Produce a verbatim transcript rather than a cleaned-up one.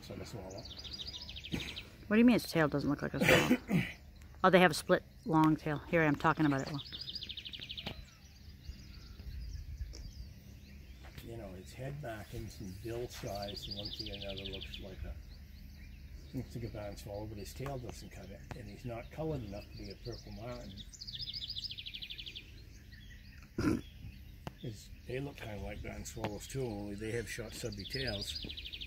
looks like a swallow. What do you mean its tail doesn't look like a swallow? Oh, they have a split long tail. Here I am talking about it. You know, its head markings and bill size and one thing or another looks like a looks like a barn swallow, but his tail doesn't cut it, and he's not colored enough to be a purple martin. They look kind of like barn swallows too, only they have short stubby tails.